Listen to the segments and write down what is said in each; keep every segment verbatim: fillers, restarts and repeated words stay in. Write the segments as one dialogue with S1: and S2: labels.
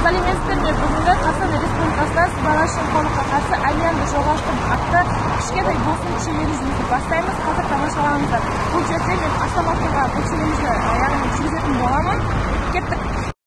S1: сәлеметсіздер ме? Бүгінгі Қазақстан Республикасында сыбайлас жемқорлыққа қарсы альянсты жолға аштым атты кішкентай болсын челленджімізді бастаймыз. Қазір тамашалаңыздар. Бұл жерде мен автоматқа бұл челленджді яғни жүргізетін боламын. Кеттік.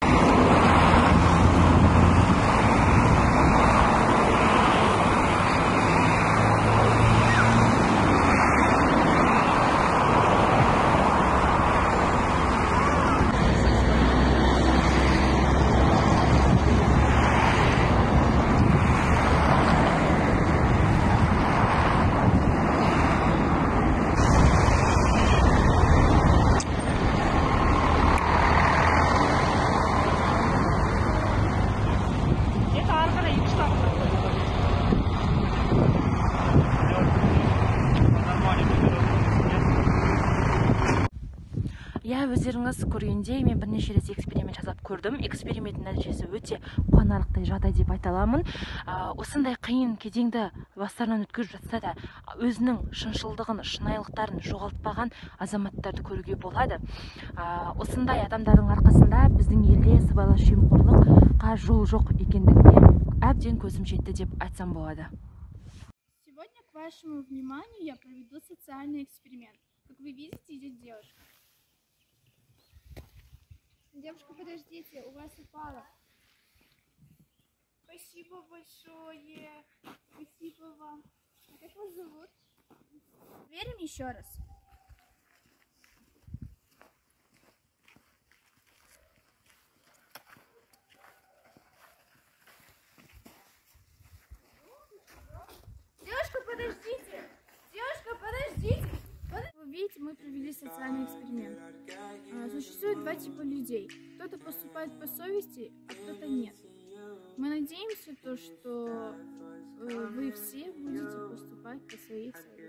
S2: Я өздеріңіз көргендей, мен бірнеше рет эксперимент жасап көрдім. Эксперименттің нәтижесі өте қуанарлықтай жағдай деп айта аламын. Осындай қиын кезеңді бастарынан өткізіп жатса да, өзінің шыншылдығын, шынайылықтарын жоғалтпаған азаматтарды көруге болады. Осындай адамдардың арқасында біздің елде сыбайлас жемқорлыққа жол жоқ екендігіне әбден көзім жетті деп айтсам болады.
S3: Сегодня к вашему вниманию я проведу социальный эксперимент. Как вы видите, идет девушка. Девушка, подождите, у вас упало. Спасибо большое. Спасибо вам. А как вас зовут? Верим еще раз. Девушка, подождите. Девушка, подождите. Вы видите, мы провели социальный эксперимент. Существует два типа людей. Кто-то поступает по совести, а кто-то нет. Мы надеемся, то, что вы все будете поступать по своей совести.